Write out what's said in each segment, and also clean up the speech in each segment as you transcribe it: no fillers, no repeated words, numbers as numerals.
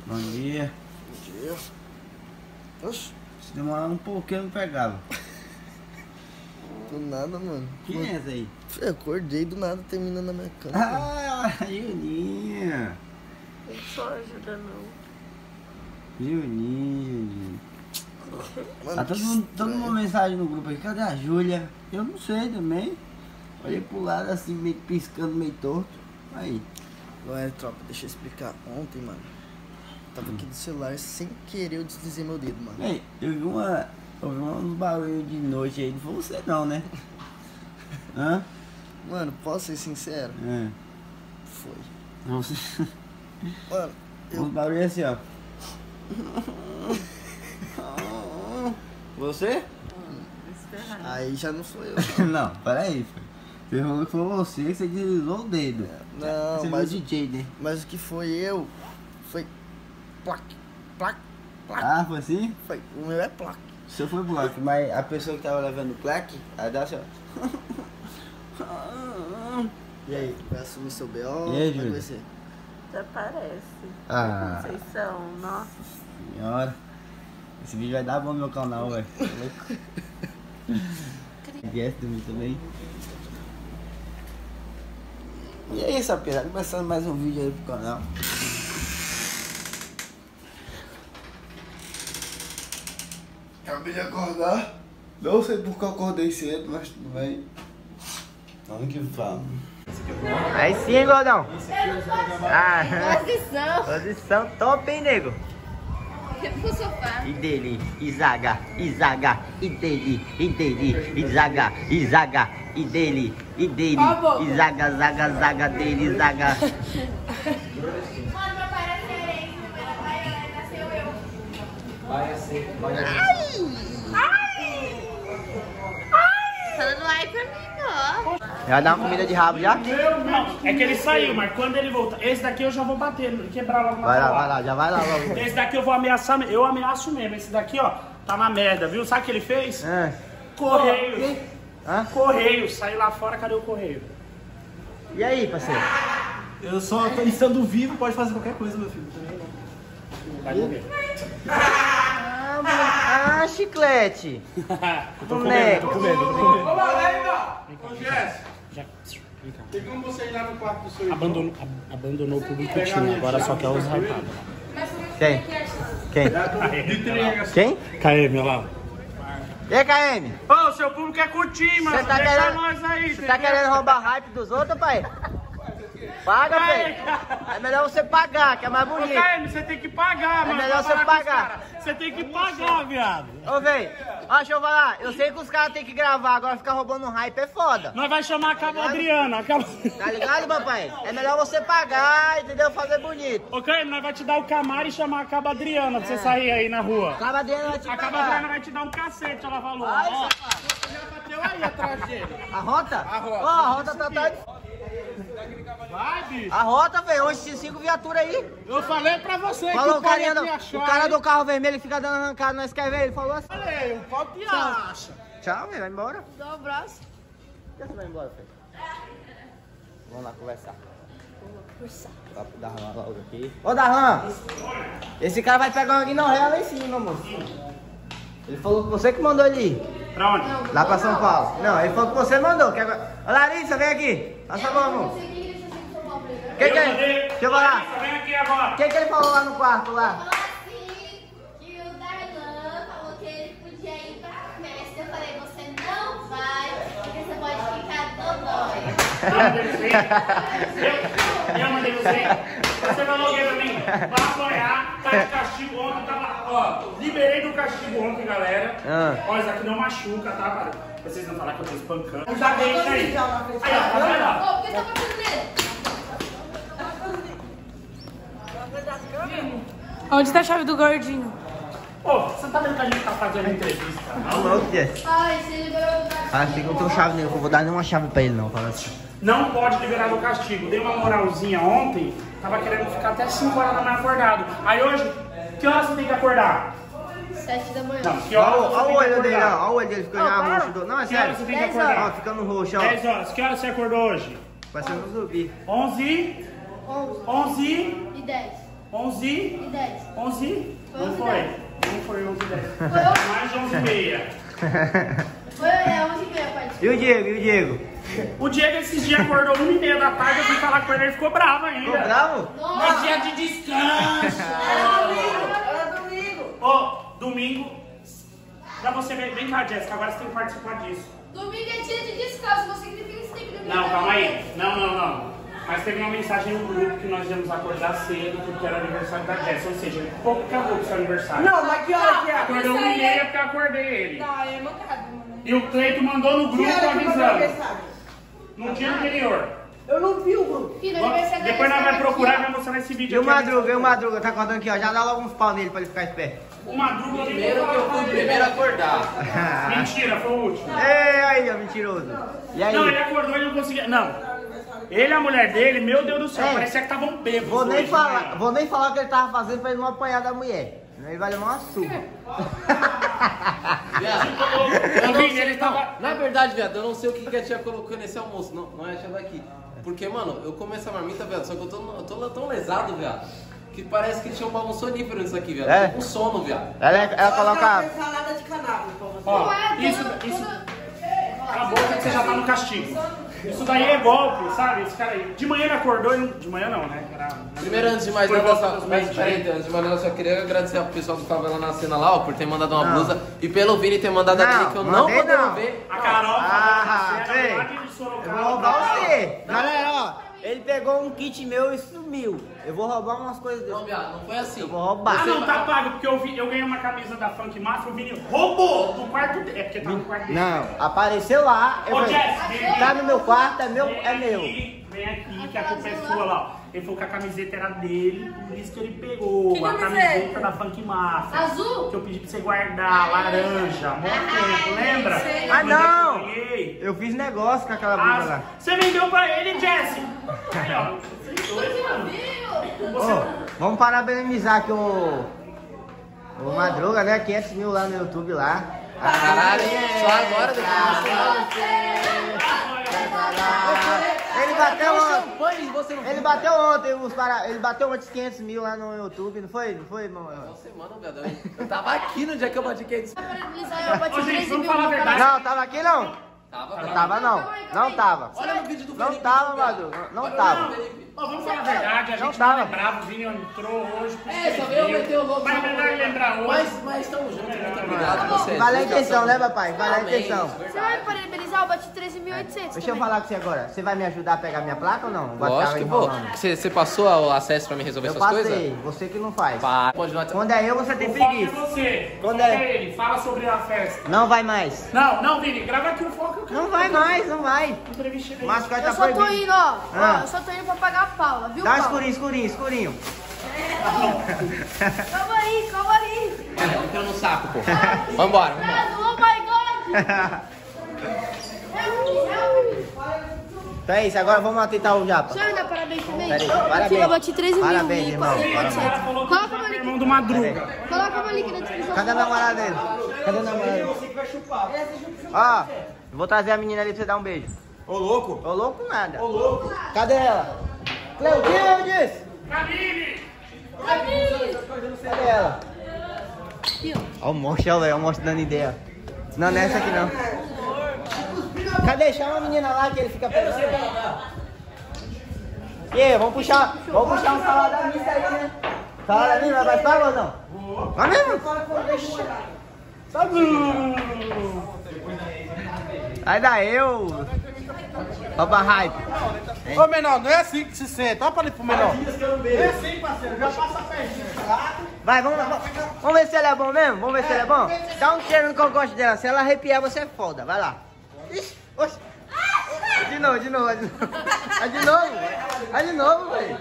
Bom dia. Bom dia. Oxi. Se demorar um pouquinho eu não pegava. Do nada, mano. Quem é essa aí? Eu acordei do nada, terminando na minha cama. Ah, Juninha. Não só ajuda não. Juninha. Mano, Tá todo mundo mensagem no grupo aí. Cadê a Júlia? Eu não sei também. Olhei pro lado assim, meio piscando, meio torto. Aí. Ué, tropa, deixa eu explicar. Ontem, mano, tava aqui do celular sem querer eu deslizei meu dedo, mano. Ei, eu vi uns barulhos de noite aí. Não foi você não, né? Hã? Mano, posso ser sincero? É. Foi. Você... Mano, Uns barulhos assim, ó. Você? aí já não sou eu. Não, peraí, filho. Você falou que foi você que você deslizou o dedo. Não, você mas viu o DJ, né? Mas o que foi eu foi plaque, plaque, plaque. Ah, foi assim? Foi. O meu é plaque. O seu foi plaque, mas a pessoa que tava levando o plaque, ela dá assim, ó. E aí, vai assumir seu B.O.? E aí, Como é que Júlia? vai ser? Até parece. Ah. Vocês são, nossa. Senhora. Esse vídeo vai dar bom no meu canal, velho. Esquece de mim também. E é isso, rapaz. Começando mais um vídeo aí pro canal. Acabei de acordar. Não sei porque eu acordei cedo, mas tudo bem. Vamos que vamos. Aí sim, gordão. Posição. Posição top, hein, nego? Pro sofá. E dele, Izaga, Izaga, e dele, Izaga, Izaga, e dele, Izaga, Zaga, Zaga dele, Izaga. Mano, meu pai era cearense, meu pai nasceu eu. Falando ai pra mim, ó. Já dá uma comida de rabo já? Não, é que ele saiu, mas quando ele voltar, esse daqui eu já vou bater, quebrar logo na Vai palavra. lá, já vai lá logo. Esse daqui eu vou ameaçar, eu ameaço mesmo. Esse daqui, ó, tá na merda, viu? Sabe o que ele fez? É. Correio. Hã? Correio, saiu lá fora, cadê o correio? E aí, parceiro? Eu só tô estando vivo, pode fazer qualquer coisa, meu filho. Também não. Vai morrer. Ah, chiclete. Tô Boneco. com medo. Ô, Valéria! Ô, Jess, Já. Vem cá. tem como você ir lá no quarto do seu irmão? Abandonou o público que tinha, agora só quer os rapados. Quem? Quem? Quem? KM, olha lá. E aí, KM? Ô, seu público é curtir, mano. Você tá Deixa querendo- nós aí, Você tá querendo roubar hype dos outros, pai? Paga, velho. É melhor você pagar, que é mais Ô, bonito. KM, você tem que pagar, mano. melhor pra você falar com os pagar. caras. Você tem que pagar, viado. Ô, velho, ó, deixa eu falar. Eu sei que os caras têm que gravar, agora ficar roubando hype é foda. Nós vai chamar a Cabo Adriana. Tá ligado, papai? É melhor você pagar, entendeu? Fazer bonito. Ô, KM, nós vai te dar o Camaro e chamar a Cabo Adriana pra você sair aí na rua. Acaba dentro, vai te A Cabo Adriana pagar. vai te dar um cacete, ela falou. Ai, Ó, Já bateu aí atrás dele. A rota? Ó, a rota tá... Vai, bicho. A rota, velho, hoje tinha 5 viaturas aí. Eu falei pra você Falou que o carinha do, me achar. o cara do carro vermelho que fica dando arrancada, nós quer ver, ele falou assim. Falei, o pau te acha. Tchau, velho, vai embora. Dá um abraço. Por que você vai embora, filho? Vamos lá conversar. Papo da Darlan logo aqui. Ô, Darlan! Esse cara vai pegar uma guinorrela lá em cima, moço. Ele falou que você que mandou ele ir. pra onde? Lá pra São Paulo. Não, ele falou que você mandou. Que agora... Ô, Larissa, vem aqui. Passa a mão, amor. Quem que é? Deixa eu falar. Vem aqui agora. Quem que ele falou lá no quarto, lá? Falou assim que o Darlan falou que ele podia ir pra festa. Eu falei, você não vai, porque você pode ficar dodói. Eu mandei você. Você falou o que pra mim? Vai apanhar, tá de castigo ontem, tava. Ó, liberei do castigo ontem, galera. Ó, isso aqui não machuca, tá, cara? Vocês não falaram que eu tô espancando. Eu já dei isso aí. Aí, ó, tá vendo? Ô, por que você tá fazendo? Onde tá a chave do gordinho? Ô, você tá vendo que a gente tá fazendo entrevista? Não, louco, Jess. Ai, você liberou o Ah, assim que eu não tenho chave nenhuma, eu vou dar nenhuma chave pra ele não, fala assim. Não pode liberar do castigo. Dei uma moralzinha ontem, tava querendo ficar até 5 horas da manhã acordado. Aí hoje, que horas você tem que acordar? 7 da manhã. Não, que horas você Olha tem o que olho dele, acordar? ó. Olha o olho dele ficando já para. roxo. Não, é Que horas sério. você tem que 10 acordar? Ó, ficando roxo, ó. 10 horas. Que horas você acordou hoje? Parecendo um zumbi. 11 11 11 e 10. 11 e 10. 11? Foi Não 11 e foi. 10. Não foi 11 e 10. Foi Mais de 11 e meia. Foi 11h30, pai. E o Diego, e o Diego? O Diego esses dias acordou 1h30 da tarde, eu fui falar com ele, ele ficou bravo ainda. Ficou bravo? É dia de descanso. Era domingo. Ô, domingo, pra você ver, vem cá, Jéssica, agora você tem que participar disso. Domingo é dia de descanso, você significa que você tem que dormir. Não, calma aí. Não. Mas teve uma mensagem no grupo que nós íamos acordar cedo porque era aniversário da Jéssica, ou seja, pouco acabou com o seu aniversário. Não, mas que hora que é? Acordou 1h30 porque eu acordei ele. Não, é mancado, mano. E o Cleito mandou no Que grupo hora que mandou avisando. mensagem? No dia anterior. Eu não vi o grupo. Filho, aniversário da Depois nós Jéssica vamos procurar e aqui, ó. vamos mostrar esse E vídeo o Madruga, tá acordando aqui, ó. Já dá logo uns pau nele pra ele ficar esperto. O Madruga Primeiro que eu fui o primeiro a acordar. Mentira, foi o último. Ei, aí, ó, mentiroso. E aí? Não, ele acordou e não conseguia. Não. Ele e a mulher dele, meu Deus do céu, É. parecia que estavam bêbados. Vou nem hoje, falar, né? vou nem falar o que ele tava fazendo pra ele não apanhar da mulher. Senão ele vai levar uma surra. Eu vi, ele tava. Na verdade, viado, eu não sei o que a tia colocou nesse almoço. Não é a tia daqui. Porque, mano, eu comi essa marmita, viado, só que eu tô tão lesado, viado, que parece que tinha um balão sonífero nisso aqui, viado. É? Tô com sono, viado. Ela coloca. Salada de cannabis pra você. Ó, Não é, isso. Acabou que você já tá no castigo. Isso daí é golpe, sabe? Esse cara aí. De manhã ele acordou e não. De manhã não, né? Primeiro, antes de mais Foi nada, volta dos médicos. antes de mais nada, eu só queria agradecer ao pessoal do Favela na Cena lá, ó, por ter mandado uma Não. blusa e pelo Vini ter mandado Não, aquele que eu não mandei poderia não. ver. A Carol Ah, falou que sei. você era lá de Sorocaba. Eu vou roubar você. Galera, ó, ele pegou um kit meu e sumiu. Eu vou roubar umas coisas Não, dele. viado, não foi assim. Eu vou roubar. Ah, não, tá pago, porque eu ganhei uma camisa da Funk Mafia, o Vini roubou do quarto dele. É porque tá no quarto dele. Não, apareceu lá. Eu Ô, falei, Jess, tá no meu quarto, é meu. Vem aqui, que a culpa é sua lá, ó. Ele falou que a camiseta era dele, por isso que ele pegou Que a camiseta? camiseta da Funk Mafia. Azul? Que eu pedi pra você guardar, laranja, mó tempo, lembra? sei. Ah, não! Eu ganhei. Eu fiz negócio com aquela blusa lá. Você vendeu pra ele, Jesse. Aí, ó. Vocês dois, mano. Ô, vamos parabenizar aqui o Madruga, né? 500 mil lá no YouTube lá. Caralho, só agora Ele bateu ontem. champanhe e você não Ele bateu ontem, ele bateu antes 500 mil lá no YouTube, não foi? Não foi, irmão? Você, mano, viado, eu tava aqui no dia que eu bati 500. Eu bati Ô, gente, 13 vamos mil falar a no verdade. Não, tava aqui não. Tava, Não tava não. Não tava. Olha no vídeo do Não Felipe. tava, viado. Madruga. Não Olha tava. no Felipe. Ó, vamos falar a verdade, a Não gente não tava. é bravo, o Vini entrou hoje. por É, só isso veio que meter o louco. Mas é melhor lembrar hoje. Mas estamos juntos, muito obrigado a vocês. Vale a intenção, né, papai? Vale a Amém, intenção. Você vai parabenizar? Eu bati 13.800. Deixa eu falar com você agora. Você vai me ajudar a pegar minha placa ou não? Vai Lógico ficar que vou. enrolando. Você passou o acesso pra mim resolver Eu essas coisas? passei, você que não faz. Pode não. Quando é eu, você tem O foco é preguiça. você. Quando O foco é- ele. Fala sobre a festa. Não vai mais. Não, Vini, grava aqui o foco. Não vai mais, não vai. Entrevista dele. O mascote tá Eu só tô proibido. indo, ó. Ah. Ó, eu só tô indo pra pagar a Paula, viu, Dá um Paula? escurinho. Calma aí. Entrou no saco, pô. Vambora. Oh my God! Então é isso, agora vamos tentar o japa. Deixa eu dar parabéns também. Pera aí, parabéns. Eu bati 13 Parabéns, mil irmão. e 400. Coloca meu link. Irmão do Madruga. Coloca meu link na descrição. Cadê a namorada dele? Cadê a namorada dele? Ó, eu vou trazer a menina ali pra você dar um beijo. Ô, louco. Ô, louco nada. Ô, louco. Cadê ela? Cleudinho, Camille! cadê ela? Ó o monstro, ó, velho, o monstro dando ideia. Não, não é essa aqui não. Cadê? Chama a menina lá que ele fica pegando. E aí, vamos puxar um salada mista aí, né? Salada mista, vai pagar ou não? Vai mesmo? Vai dar eu. Rouba hype. Ô, menor, não é assim que se senta. Olha pra ali pro menor. É assim, parceiro. Já passa a perninha. Vai, vamos ver se ela é bom mesmo? Vamos ver se ela é bom? Dá um cheiro no cangote dela. Se ela arrepiar, você é foda. Vai lá. Ixi, oxe. De novo. Vai de novo, velho.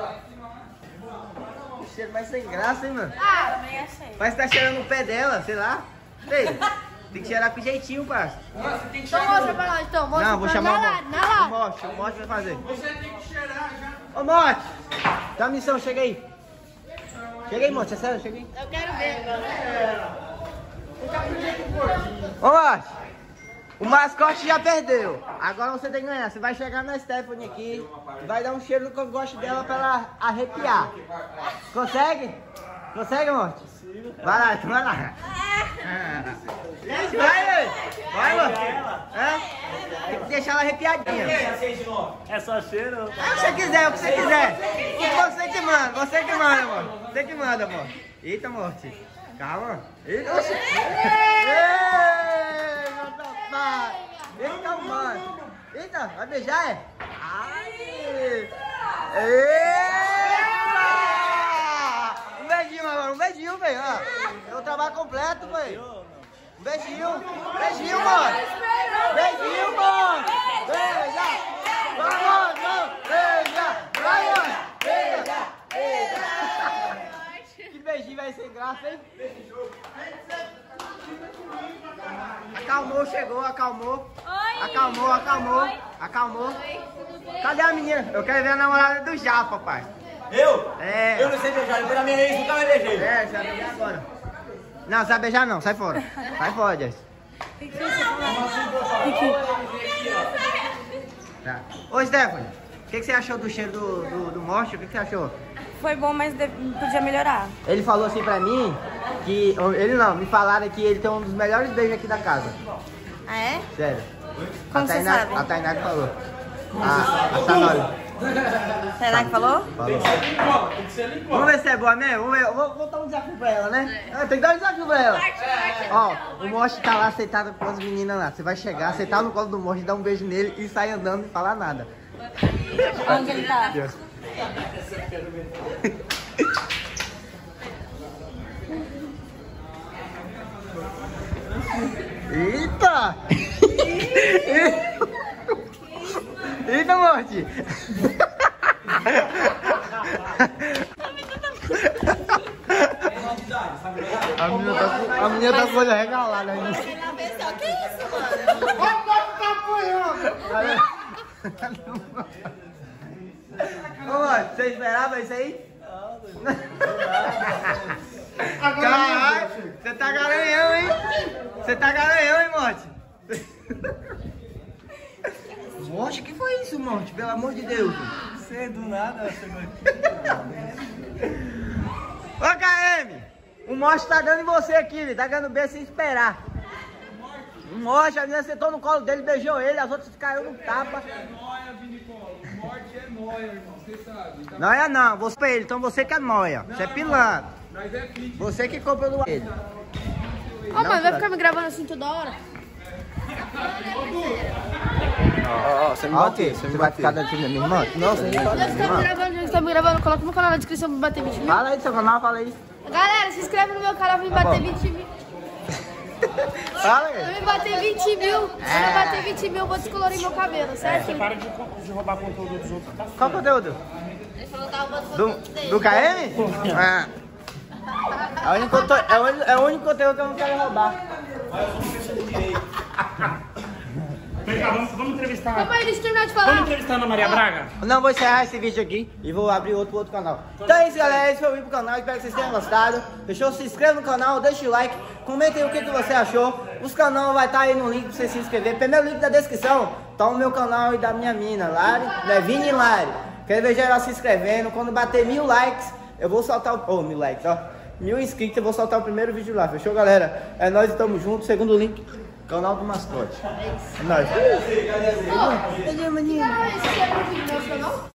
Que cheiro mais sem graça, hein, mano? Ah, também é assim. Parece que tá cheirando o pé dela, sei lá. Ei, tem que cheirar com jeitinho, parça. Então mostra pra nós, então. Mostra Não, vou pra chamar na lata. o Morte vai fazer. Você tem que cheirar já. Ô, Morte, dá uma missão, chega aí. Chega aí, Morte, é sério, chega aí. Eu quero ver agora. Ô, Morte, O mascote já perdeu. Agora você tem que ganhar. Você vai chegar na Stephanie aqui, vai dar um cheiro no cangote dela pra ela arrepiar. Consegue? Consegue, Morte? Vai lá, então vai lá. Vai, Morte. Tem que deixar ela arrepiadinha. É só cheiro? É o que você quiser, o que você quiser. Você que manda, amor. Você que manda, amor. Eita, Morte. Calma. Eita, oxi. Eita, mano. Eita, vai beijar, é? Ai. Eita! Um beijinho agora, um beijinho, velho. É o trabalho completo, velho. Um beijinho. Beijinho, mano. Beijinho, mano. Beija. Vamos, beija. Vai, mano. Beija. Que beijinho vai ser graça, hein? Acalmou, chegou, acalmou. Acalmou. Cadê a menina? Eu quero ver a namorada do Japa, pai. Eu? É. Eu não sei beijar, depois da minha ex nunca vai beijei. É, você vai beijar agora. Não, você vai beijar não, sai fora. Sai fora, Jess. Tá. Ô, Stephanie, o que você achou do cheiro do Morte? O que você achou? Foi bom, mas podia melhorar. Ele falou assim pra mim que... me falaram que ele tem um dos melhores beijos aqui da casa. Ah, é? Sério. Como você sabe? A Tainá que falou. A Sanori. Será que falou? Falou. Vamos ver se é boa mesmo? Vamos ver. Vou dar um desafio pra ela, né? Tem que dar um desafio pra ela. Ó, o Morte tá lá aceitado com as meninas lá. Você vai chegar, aceitar no colo do Morte, dar um beijo nele e sair andando e falar nada. Onde ele tá? Deus. Eita! Eita, Morte! A menina tá com o olho regalado ainda. Que isso, mano? Ô, Morte, você esperava isso aí? Caralho, você tá garanhão, hein? Você tá garanhão, hein, Morte? Morte, o que foi isso, Morte? Pelo amor de Deus. Você do nada chegou aqui. Ô, KM, o Morte tá dando em você aqui, ele tá dando bem sem esperar. O Morte, a menina sentou no colo dele, beijou ele, as outras caíram no tapa. Morte é nóia, irmão, você sabe. Tá? Nóia não, você pra ele, então você que é nóia. Você é pilantra. Mas é fit. Você que comprou do ele. Ô, mãe, vai ficar me gravando assim toda hora? Você me bateu, você vai ficar dando minha irmã? Não, você não Você tá me gravando, coloca meu canal na descrição pra bater 20 mil. Fala aí do seu canal, fala aí. Galera, se inscreve no meu canal pra me bater 20 mil. Fala Pra aí. me bater 20 mil. Se eu bater 20 mil, eu vou descolorir meu cabelo, certo? Você para de roubar conteúdo dos outros, tá? Qual conteúdo? Ele falou que tava botando Do KM? Ah. É o único conteúdo que eu não quero roubar. Vem cá, vamos entrevistar. Calma aí, deixa eu terminar de falar. Vamos entrevistar a Ana Maria Braga? Não, vou encerrar esse vídeo aqui e vou abrir outro canal. Então é isso, galera. Esse foi o vídeo pro canal. Espero que vocês tenham gostado. Fechou? Se inscreva no canal, deixa o like, comentem o que você achou. Os canais vai estar aí no link pra você se inscrever. Primeiro link da descrição tá o meu canal e da minha mina, Lari, Levine e Lari. Quero ver geral se inscrevendo. Quando bater 1000 likes, eu vou soltar o... 1000 likes, ó. 1000 inscritos, eu vou soltar o primeiro vídeo lá. Fechou, galera? É nóis e tamo junto. Segundo link, canal do mascote. É nóis. Ô, você quer um vídeo no meu canal?